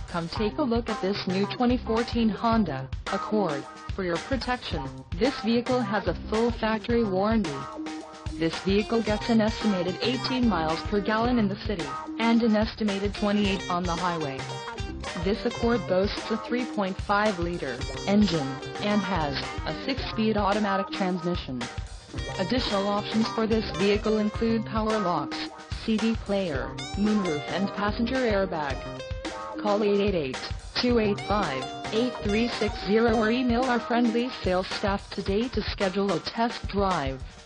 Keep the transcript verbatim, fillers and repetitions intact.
Come take a look at this new twenty fourteen Honda Accord. For your protection, this vehicle has a full factory warranty. This vehicle gets an estimated eighteen miles per gallon in the city, and an estimated twenty-eight on the highway. This Accord boasts a three point five liter engine, and has a six-speed automatic transmission. Additional options for this vehicle include power locks, C D player, moonroof and passenger airbag. Call eight eight eight, two eight five, eight three six zero or email our friendly sales staff today to schedule a test drive.